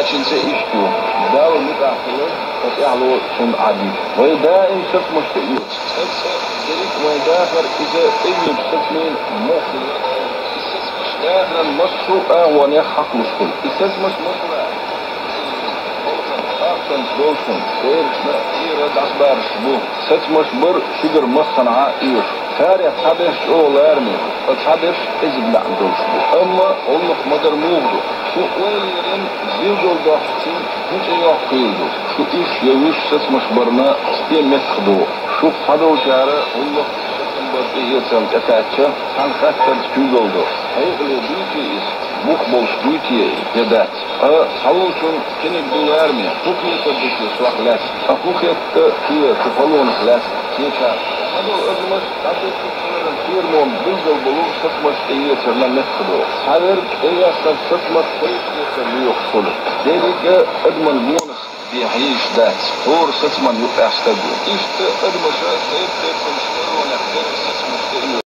عشان يشتو داول متأخر فتعلو صن عدي ويدائم ست مستقيم دريك ويداخر إذا إني بستمين مخل إساس مش داخل المسوء ونحق مشكل إساس مش مشكلة أحسن دولسن سيرشنا إيرد أخبار شبه ست مش بر شجر مصنع إيش تاريخ حدش أول أرمي الحدش إزب لعن دولسن أما أولك مدر موغدو şu oyların bir yolda hiç yok şu iş yavuş sesmiş barına istemek kıdı şu kadavşarı Allah sesın barı yersel etatça sankaçtan tüz oldu hayırlı büyütü is buh bol büyütü yedat savuşun kenek dolar mı hukukiyette düşü suaklas hukukiyette tüye tıfalon klas yeşa hadi özümüz kadavşarın firmon bir yol bulur sesmiş yersel kıdı sabır eyyaslar sesmiş يحصل ذلك أدمن مونخ بيعيش ذات هور ستمن يبقى أستدو إيش أدمن شاء